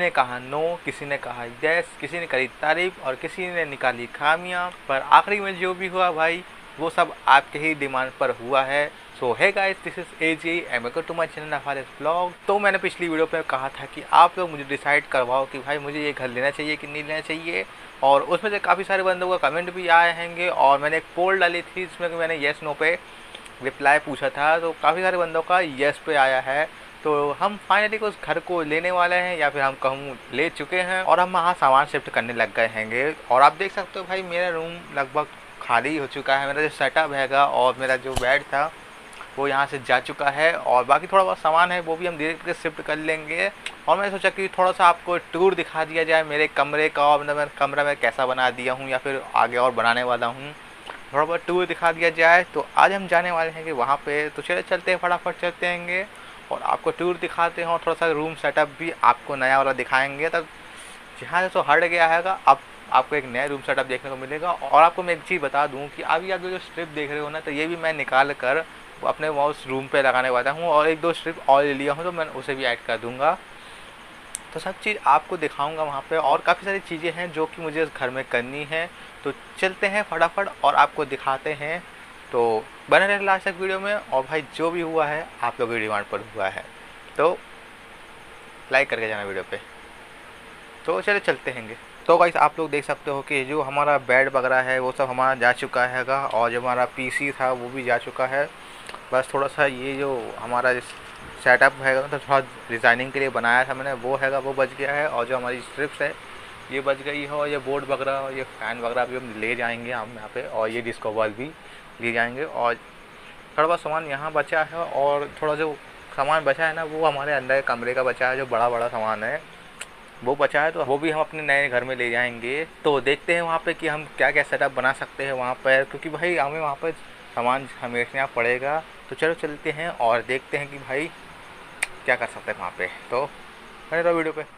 ने कहा नो, किसी ने कहा यस, किसी ने करी तारीफ और किसी ने निकाली खामियां, पर आखिरी में जो भी हुआ भाई वो सब आपके ही डिमांड पर हुआ है। सो है guys, this is AJ and welcome to my channel हमारे ब्लॉग। तो मैंने पिछली वीडियो पे कहा था कि आप लोग मुझे डिसाइड करवाओ कि भाई मुझे ये घर लेना चाहिए कि नहीं लेना चाहिए, और उसमें से काफ़ी सारे बंदों का कमेंट भी आए हैंगे और मैंने एक पोल डाली थी जिसमें मैंने येस नो पे रिप्लाई पूछा था, तो काफ़ी सारे बंदों का येस पे आया है। तो हम फाइनली उस घर को लेने वाले हैं या फिर हम कहूँ ले चुके हैं और हम वहाँ सामान शिफ्ट करने लग गए हैंगे। और आप देख सकते हो भाई मेरा रूम लगभग खाली हो चुका है। मेरा जो सेटअप हैगा और मेरा जो बेड था वो यहाँ से जा चुका है और बाकी थोड़ा बहुत सामान है वो भी हम धीरे धीरे शिफ्ट कर लेंगे। और मैंने सोचा कि थोड़ा सा आपको टूर दिखा दिया जाए मेरे कमरे का, और मतलब मैं कमरा में कैसा बना दिया हूँ या फिर आगे और बनाने वाला हूँ, थोड़ा बहुत टूर दिखा दिया जाए। तो आज हम जाने वाले हैं कि वहाँ पे, तो चले चलते हैं, फटाफट चलते हैंगे और आपको टूर दिखाते हैं और थोड़ा सा रूम सेटअप भी आपको नया वाला दिखाएंगे। तब जहाँ से तो हट गया हैगा अब आपको एक नया रूम सेटअप देखने को मिलेगा। और आपको मैं एक चीज़ बता दूं कि अभी आप जो स्ट्रिप देख रहे हो ना, तो ये भी मैं निकाल कर अपने माउस रूम पे लगाने वाला हूँ और एक दो स्ट्रिप और ले लिया हूँ तो मैं उसे भी ऐड कर दूँगा। तो सब चीज़ आपको दिखाऊंगा वहाँ पे और काफ़ी सारी चीज़ें हैं जो कि मुझे इस घर में करनी है। तो चलते हैं फटाफट और आपको दिखाते हैं। तो बने रहे लास्ट तक वीडियो में, और भाई जो भी हुआ है आप लोगों की डिमांड पर हुआ है तो लाइक करके जाना वीडियो पे। तो चले चलते हैंगे। तो गाइस आप लोग देख सकते हो कि जो हमारा बेड वगैरह है वो सब हमारा जा चुका हैगा और जो हमारा PC था वो भी जा चुका है। बस थोड़ा सा ये जो हमारा सेटअप हैगा तो थोड़ा डिज़ाइनिंग के लिए बनाया था मैंने, वो हैगा वो बच गया है। और जो हमारी स्ट्रिप्स है ये बच गई है और ये बोर्ड वगैरह और ये फ़ैन वगैरह भी हम ले जाएंगे हम यहाँ पे, और ये डिस्को बॉल भी ले जाएंगे। और थोड़ा बहुत सामान यहाँ बचा है और थोड़ा जो सामान बचा है ना वो हमारे अंदर कमरे का बचा है, जो बड़ा बड़ा सामान है वो बचा है, तो वो भी हम अपने नए घर में ले जाएंगे। तो देखते हैं वहाँ पे कि हम क्या क्या सेटअप बना सकते हैं वहाँ पर, क्योंकि भाई हमें वहाँ पर सामान हमेशा पड़ेगा। तो चलो चलते हैं और देखते हैं कि भाई क्या कर सकते हैं वहाँ पे। तो बने रहो वीडियो पे।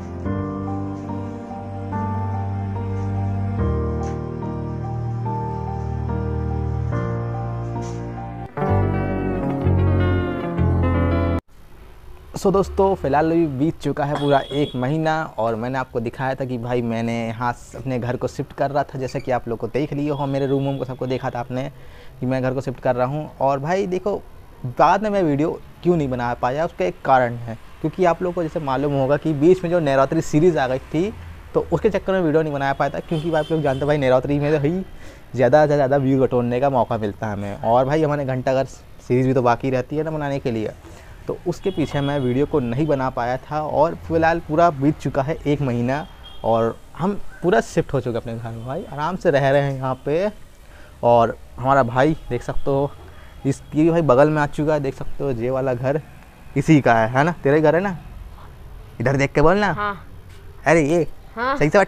सो दोस्तों फ़िलहाल अभी बीत चुका है पूरा 1 महीना और मैंने आपको दिखाया था कि भाई मैंने यहाँ अपने घर को शिफ्ट कर रहा था, जैसे कि आप लोग को देख लिए हो मेरे रूम को सबको देखा था आपने कि मैं घर को शिफ्ट कर रहा हूँ। और भाई देखो बाद में मैं वीडियो क्यों नहीं बना पाया उसका एक कारण है, क्योंकि आप लोग को जैसे मालूम होगा कि बीच में जो नवरात्रि सीरीज़ आ गई थी तो उसके चक्कर में वीडियो नहीं बना पाया था, क्योंकि आप लोग जानते भाई नवरात्रि में तो भाई ज़्यादा से ज़्यादा व्यू बटोरने का मौका मिलता है हमें, और भाई हमारे घंटाघर सीरीज़ भी तो बाकी रहती है ना बनाने के लिए। तो उसके पीछे मैं वीडियो को नहीं बना पाया था और फिलहाल पूरा बीत चुका है 1 महीना और हम पूरा शिफ्ट हो चुके अपने घर में, भाई आराम से रह रहे हैं यहाँ पे। और हमारा भाई देख सकते हो इसकी भाई बगल में आ चुका है, देख सकते हो ये वाला घर इसी का है ना, तेरे घर है ना, इधर देख के बोलना। हाँ। अरे ये हाँ। सही से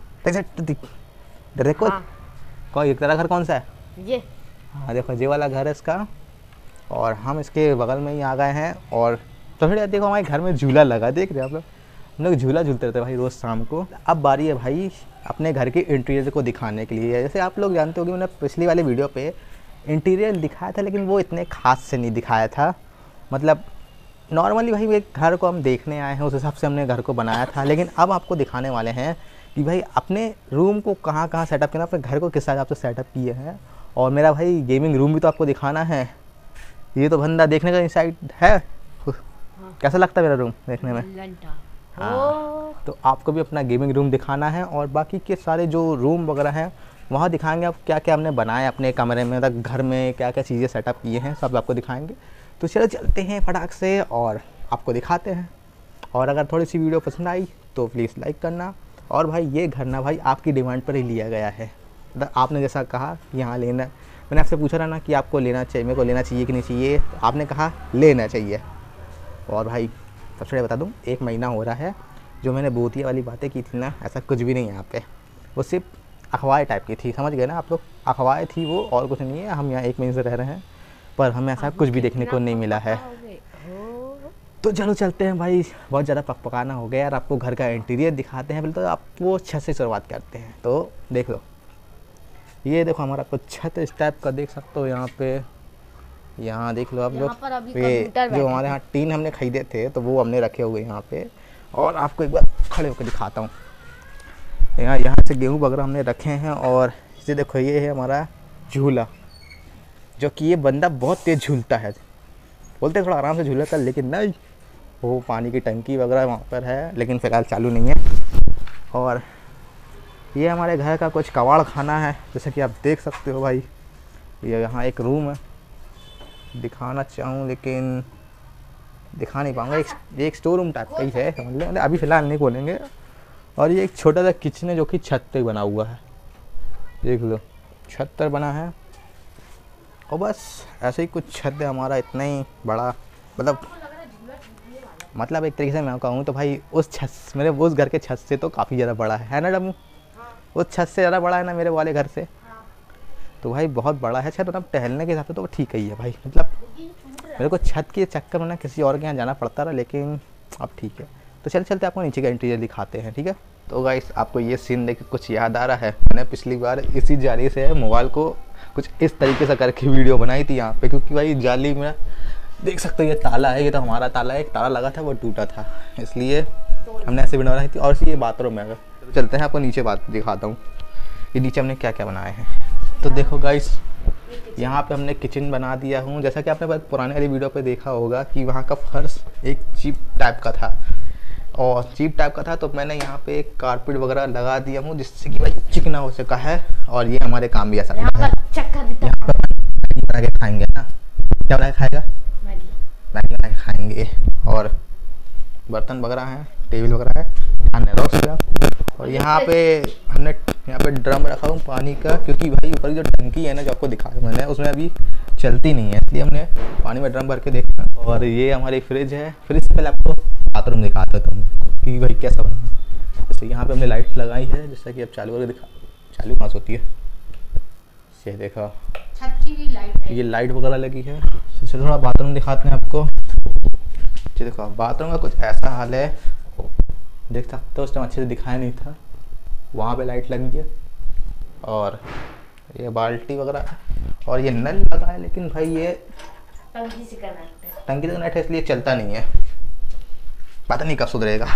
इधर देखो। हाँ। कौन तेरा घर कौन सा है? ये। हाँ देखो ये वाला घर है इसका और हम इसके बगल में ही आ गए हैं। और तो फिर देखो हमारे घर में झूला लगा, देख रहे हैं आप लोग, हम लोग झूला झूलते रहते हैं भाई रोज़ शाम को। अब बारी है भाई अपने घर के इंटीरियर को दिखाने के लिए। जैसे आप लोग जानते हो कि मैंने पिछली वाले वीडियो पे इंटीरियर दिखाया था लेकिन वो इतने खास से नहीं दिखाया था, मतलब नॉर्मली भाई एक घर को हम देखने आए हैं उस हिसाब से हमने घर को बनाया था। लेकिन अब आपको दिखाने वाले हैं कि भाई अपने रूम को कहाँ कहाँ सेटअप करना, अपने घर को किस हिसाब से सेटअप किए हैं। और मेरा भाई गेमिंग रूम भी तो आपको दिखाना है, ये तो बंदा देखने का इंसाइट है। हाँ। कैसा लगता है मेरा रूम देखने में? हाँ। तो आपको भी अपना गेमिंग रूम दिखाना है और बाकी के सारे जो रूम वगैरह हैं वहाँ दिखाएंगे आप क्या क्या हमने बनाया अपने कमरे में, मतलब घर में क्या क्या चीज़ें सेटअप किए हैं सब आपको दिखाएंगे। तो चलो चलते हैं फटाक से और आपको दिखाते हैं। और अगर थोड़ी सी वीडियो पसंद आई तो प्लीज़ लाइक करना। और भाई ये घर ना भाई आपकी डिमांड पर ही लिया गया है, मतलब आपने जैसा कहा यहाँ लेना, मैंने आपसे पूछा था ना कि आपको लेना चाहिए, मेरे को लेना चाहिए कि नहीं चाहिए, तो आपने कहा लेना चाहिए। और भाई सबसे पहले बता दूं 1 महीना हो रहा है, जो मैंने भूतिया वाली बातें की थी ना ऐसा कुछ भी नहीं है यहाँ पे, वो सिर्फ अखबार टाइप की थी, समझ गए ना आप लोग, अखबार थी वो और कुछ नहीं है। हम यहाँ 1 महीने से रह रहे हैं पर हमें ऐसा कुछ भी देखने को नहीं मिला है। तो चलो चलते हैं भाई, बहुत ज़्यादा पकपकाना हो गया यार, आपको घर का इंटीरियर दिखाते हैं। पहले तो आपको छत से शुरुआत करते हैं। तो देख लो ये देखो हमारा आपको छत इस टाइप का देख सकते हो यहाँ पे, यहाँ देख लो आप लोग। ये जो हमारे यहाँ टीन हमने खरीदे थे तो वो हमने रखे हुए यहाँ पे। और आपको एक बार खड़े होकर दिखाता हूँ। यहाँ से गेहूँ वगैरह हमने रखे हैं और इसे देखो, ये है हमारा झूला, जो कि ये बंदा बहुत तेज़ झूलता है। बोलते हैं थोड़ा आराम से झूला कर, लेकिन नहीं, वो पानी की टंकी वगैरह वहाँ पर है, लेकिन फ़िलहाल चालू नहीं है। और ये हमारे घर का कुछ कबाड़ खाना है, जैसे कि आप देख सकते हो भाई। ये यहाँ एक रूम है, दिखाना चाहूँ लेकिन दिखा नहीं पाऊँगा। एक स्टोर रूम टाइप का ही है, समझ लो, अभी फ़िलहाल नहीं खोलेंगे। और ये एक छोटा सा किचन है जो कि छत पे बना हुआ है, देख लो, छत पर बना है। और बस ऐसे ही कुछ छत है हमारा, इतना ही बड़ा, मतलब एक तरीके से मैं कहूँ तो भाई उस छत, मेरे उस घर के छत से तो काफ़ी ज़्यादा बड़ा है ना डमू? उस छत से ज़्यादा बड़ा है ना मेरे वाले घर से? तो भाई बहुत बड़ा है छत, मतलब टहलने के हिसाब से तो ठीक ही है भाई। मतलब मेरे को छत के चक्कर में ना किसी और के यहाँ जाना पड़ता रहा, लेकिन अब ठीक है। तो चलते आपको नीचे का इंटीरियर दिखाते हैं, ठीक है? तो गाइस, आपको ये सीन देख के कुछ याद आ रहा है, मैंने पिछली बार इसी जाली से मोबाइल को कुछ इस तरीके से करके वीडियो बनाई थी यहाँ पे, क्योंकि भाई जाली में देख सकते हो ये ताला है, ये तो हमारा ताला है, एक ताला लगा था वो टूटा था, इसलिए हमने ऐसे वीडियो बनाई थी। और ये बाथरूम है। अगर तो चलते हैं आपको नीचे बात दिखाता हूँ कि नीचे हमने क्या क्या बनाए हैं। तो देखो गाइस, यहाँ पे हमने किचन बना दिया हूँ। जैसा कि आपने पुराने वाली वीडियो पे देखा होगा कि वहाँ का फर्श एक चीप टाइप का था, और चीप टाइप का था, तो मैंने यहाँ पे एक कारपेट वगैरह लगा दिया हूँ, जिससे कि भाई चिकना हो सका है। और ये हमारे काम भी ऐसा है। यहाँ पे मैगी बना के खाएंगे ना, क्या बना के खाएगा? मैगी बना के खाएंगे। और बर्तन वगैरह हैं, टेबल वगैरह है, और यहाँ पे ड्रम रखा हूँ पानी का, क्योंकि भाई ऊपर जो टंकी है ना जो आपको दिखाया मैंने, उसमें अभी चलती नहीं है, इसलिए हमने पानी में ड्रम भर के देखा। और ये हमारी फ्रिज है। फ्रिज से पहले आपको बाथरूम दिखाता था कि भाई कैसा बना। जैसे यहाँ पे हमने लाइट लगाई है, जैसा कि अब चालू करके दिखा, चालू कहाँ से होती है, ये देखो छत की भी लाइट है, ये लाइट वगैरह लगी है। चलो थोड़ा बाथरूम दिखाते हैं आपको। ये देखो बाथरूम का कुछ ऐसा हाल है, देख सकते हो, उस टाइम अच्छे से दिखाया नहीं था, वहाँ पे लाइट लगी है। और ये बाल्टी वगैरह, और ये नल लगा है, लेकिन भाई ये टंकी से कनेक्ट है, इसलिए चलता नहीं है, पता नहीं कब सुधरेगा।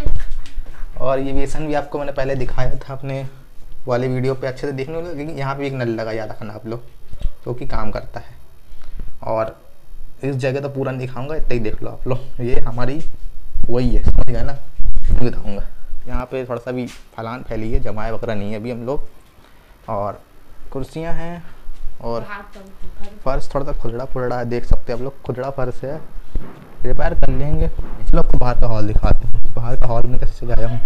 और ये बेसन भी आपको मैंने पहले दिखाया था अपने वाले वीडियो पे, अच्छे से देखने को, लेकिन यहाँ पे एक नल लगा, याद रखना आप लोग, जो कि काम करता है। और इस जगह तो पूरा नहीं दिखाऊंगा, इतना ही देख लो आप लोग, ये हमारी वही है, समझ गए ना, दिखाऊंगा। यहाँ पे थोड़ा सा भी फलान फैली है, जमाए वगैरह नहीं है अभी हम लोग। और कुर्सियाँ हैं, और फर्श थोड़ा सा खुजड़ा है, देख सकते हैं आप लोग, खुजड़ा फर्श है, रिपेयर कर लेंगे। चलो आपको बाहर का हॉल दिखाते हैं, बाहर का हॉल में कैसे सजाया हूँ।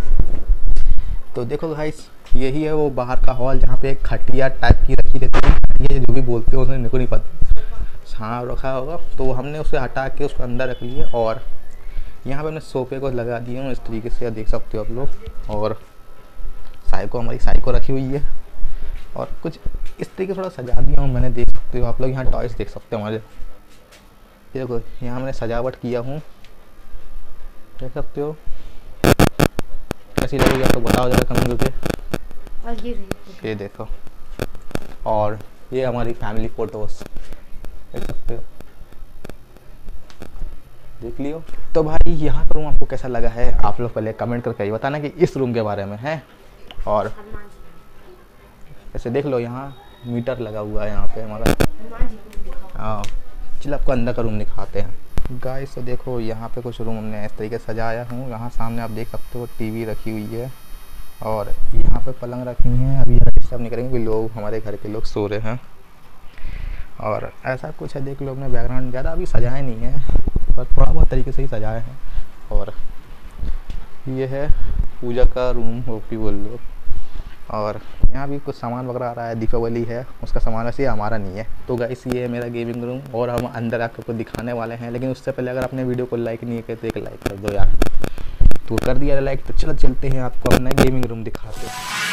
तो देखो गाइस, यही है वो बाहर का हॉल, जहाँ पे एक खटिया टाइप की रखी रहती है, ये जो भी बोलते हैं उसने, मेरे को नहीं पता, हाँ रखा होगा, तो हमने उसे हटा के उसको अंदर रख लिया। और यहाँ पे हमने सोफे को लगा दिए हूँ इस तरीके से, देख सकते हो आप लोग। और हमारी साइको रखी हुई है, और कुछ इस तरीके से थोड़ा सजा दिया हूँ मैंने, देख सकते हो आप लोग। यहाँ टॉयस देख सकते हो हमारे, देखो यहाँ मैंने सजावट किया हूँ, देख सकते हो। कैसी लगेगी आप लोग बताओ जरा कमेंट करके। ये देखो, और ये हमारी फैमिली फ़ोटोज़ देख सकते हो, देख लियो। तो भाई यहाँ का रूम आपको कैसा लगा है, आप लोग पहले कमेंट करके बताना कि इस रूम के बारे में है। और ऐसे देख लो, यहाँ मीटर लगा हुआ है यहाँ पे हमारा। हाँ, चलो आपको अंदर का रूम दिखाते हैं गाइस। तो देखो यहाँ पे कुछ रूम हमने इस तरीके से सजाया हूँ। यहाँ सामने आप देख सकते हो टीवी रखी हुई है, और यहाँ पे पलंग रखी हैं। अभी ज़्यादा डिस्टर्ब नहीं करेंगे, लोग हमारे घर के लोग सो रहे हैं। और ऐसा कुछ है, देख लो, अपने बैकग्राउंड ज़्यादा अभी सजाए नहीं है, पर थोड़ा बहुत तरीके से ही सजाए हैं। और ये है पूजा का रूम, वो भी बोल लो। और यहाँ भी कुछ सामान वगैरह आ रहा है, दीपावली है उसका सामान, वैसे हमारा नहीं है। तो गाइस ये है मेरा गेमिंग रूम, और हम अंदर आपको दिखाने वाले हैं। लेकिन उससे पहले अगर आपने वीडियो को लाइक नहीं किया तो एक लाइक कर दो यार। तो कर दिया लाइक, तो चलो चलते हैं आपको अपना गेमिंग रूम दिखाते हैं।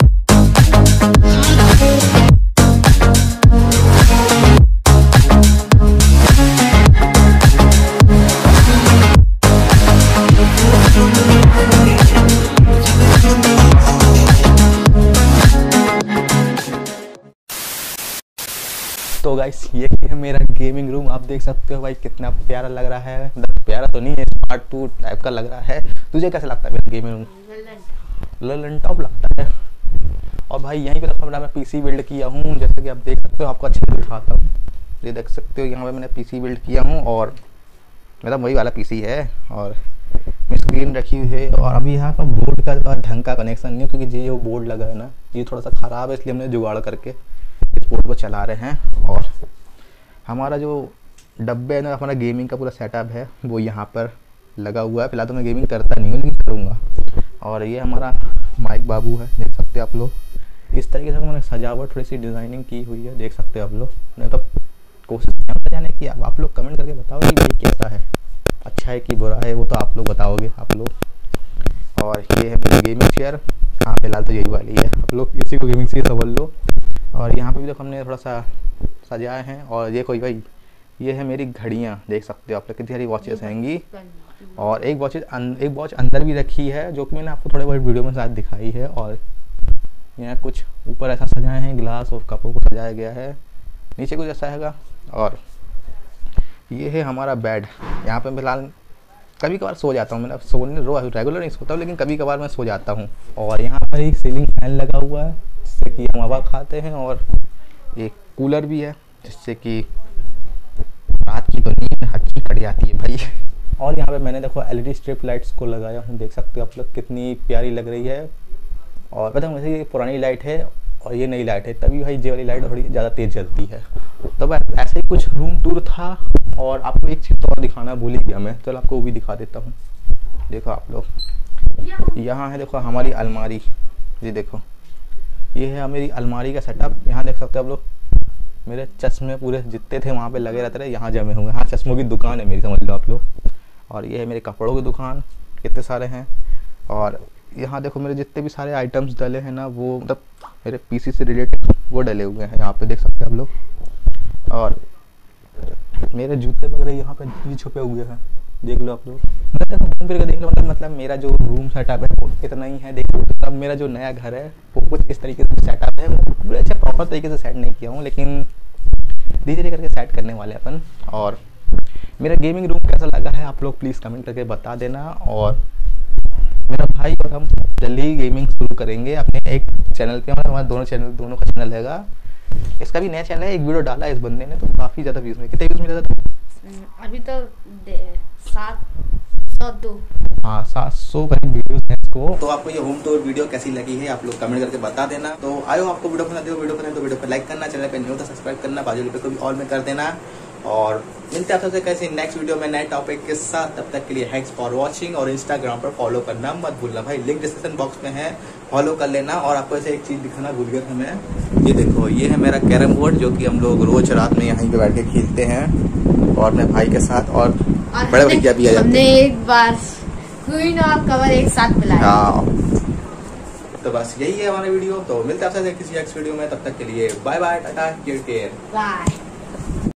तो गाइस ये है मेरा गेमिंग रूम, आप देख सकते हो भाई कितना प्यारा लग रहा है। प्यारा तो नहीं है, स्मार्ट टू टाइप का लग रहा है। तुझे कैसा लगता है मेरा गेमिंग रूम? ललन टॉप लगता है। और भाई यहीं पे तो मैं पीसी बिल्ड किया हूँ, जैसे कि आप देख सकते हो, आपको अच्छे से दिखाता हूँ। ये देख सकते हो यहाँ पे मैंने पीसी बिल्ड किया हूँ और मतलब वही वाला पीसी है और स्क्रीन रखी हुई है। और अभी यहाँ का बोर्ड का ढंग का कनेक्शन नहीं है, क्योंकि ये बोर्ड लगा है ना, ये थोड़ा सा ख़राब है, इसलिए हमने जुगाड़ करके इस बोर्ड को चला रहे हैं। और हमारा जो डब्बे है ना, हमारा गेमिंग का पूरा सेटअप है वो यहाँ पर लगा हुआ है। फिलहाल तो मैं गेमिंग करता नहीं हूँ, लेकिन करूँगा। और ये हमारा माइक बाबू है, देख सकते हो आप लोग। इस तरीके से मैंने सजावट थोड़ी सी डिज़ाइनिंग की हुई है, देख सकते हो आप लोग। मैंने तो कोशिश किया सजाने की, अब आप लोग कमेंट करके बताओ कि भाई कैसा है, अच्छा है कि बुरा है, वो तो आप लोग बताओगे आप लोग। और ये है मेरी गेमिंग चेयर, हाँ फिलहाल तो यही वाली है, आप लोग इसी को गेमिंग चेयर समझ लो। और यहाँ पे भी देखो हमने थोड़ा सा सजाए हैं। और ये कोई भाई ये है मेरी घड़ियाँ, देख सकते हो आप लोग कितनी सारी वॉचेस हैंगी। और एक वॉच अंदर भी रखी है, जो कि मैंने आपको थोड़े बहुत वीडियो में शायद दिखाई है। और यहाँ कुछ ऊपर ऐसा सजाए हैं, गिलास और कपों को सजाया गया है, नीचे कुछ ऐसा हैगा। और ये है हमारा बेड, यहाँ पे फिलहाल कभी कभार सो जाता हूँ, मतलब सोने रेगुलर नहीं सोता हूँ, लेकिन कभी कभार मैं सो जाता हूँ। और यहाँ पर एक सीलिंग फैन लगा हुआ है, जिससे कि हम हवा खाते हैं। और एक कूलर भी है, जिससे कि रात की तो नींद अच्छी कट जाती है भाई। और यहाँ पे मैंने देखो एलईडी स्ट्रिप लाइट्स को लगाया हूँ, देख सकते हो आप लोग कितनी प्यारी लग रही है। और पता है वैसे ये पुरानी लाइट है और ये नई लाइट है, तभी भाई ये वाली लाइट थोड़ी ज़्यादा तेज़ जलती है। तो बस ऐसे ही कुछ रूम टूर था। और आपको एक चीज़ तो और दिखाना भूल ही गया मैं, चलो आपको वो भी दिखा देता हूँ। देखो आप लोग, यहाँ है देखो हमारी अलमारी, ये देखो ये है मेरी अलमारी का सेटअप। यहाँ देख सकते हो आप लोग, मेरे चश्मे पूरे जितने थे वहाँ पे लगे रहते रहे, यहाँ जमे हुए। हाँ चश्मों की दुकान है मेरी, समझ लो आप लोग। और ये है मेरे कपड़ों की दुकान, कितने सारे हैं। और यहाँ देखो मेरे जितने भी सारे आइटम्स डले हैं ना, वो मतलब मेरे पीसी से रिलेटेड वो डले हुए हैं, यहाँ पे देख सकते हैं आप लोग। और मेरे जूते वगैरह यहाँ पे भी छुपे हुए हैं, देख लो आप लोग। मतलब घूम फिर के देख लो, मतलब मेरा जो रूम सेटअप है वो इतना ही है। देखो अब मेरा जो नया घर है वो कुछ इस तरीके से सेटअप है, मतलब पूरे अच्छा प्रॉपर तरीके से सेट नहीं किया हूँ, लेकिन धीरे धीरे करके सेट करने वाले अपन। और मेरा गेमिंग रूम कैसा लगा है आप लोग प्लीज़ कमेंट करके बता देना। और मेरा भाई और हम जल्दी ही गेमिंग शुरू करेंगे अपने एक चैनल पे, हमारा दोनों का चैनल रहेगा। इसका भी नया चैनल है, एक वीडियो डाला है इस बंदे ने, तो काफ़ी ज़्यादा व्यूज़ में, कितने व्यूज़ मिला था? अभी तो 702, हाँ 700 करीब वीडियोस हैं इसको। तो आपको ये होम टूर वीडियो कैसी लगी है आप लोग कमेंट करके बता देना। तो आयो आपको वीडियो पसंद है, वीडियो को लाइक करना, चैनल पे न्यू तो सब्सक्राइब करना, बाजू पे को भी ऑल में कर देना। और मिलते हैं आपसे कैसे नेक्स्ट वीडियो में नए टॉपिक के साथ, तब तक के लिए थैंक्स फॉर वॉचिंग। और इंस्टाग्राम पर फॉलो करना मत भूलना भाई, लिंक डिस्क्रिप्शन बॉक्स में है, फॉलो कर लेना। और आपको ऐसे एक चीज दिखाना भूल गया था मैं, ये देखो ये है मेरा कैरम बोर्ड, जो कि हम लोग रोज रात में यहीं पे बैठ के खेलते हैं और अपने भाई के साथ। और बड़े भैया भी आ जाते हैं। हमने एक बार क्वीन और कवर एक साथ मिलाया। हाँ तो बस यही है हमारा वीडियो, तो मिलते हैं आपसे किसी नेक्स्ट वीडियो में, तब तक के लिए bye bye, tata, take care, bye.